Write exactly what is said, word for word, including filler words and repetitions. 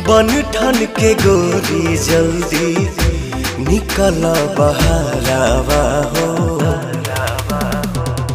बन ठन के गोरी जल्दी निकल बहरावा हो।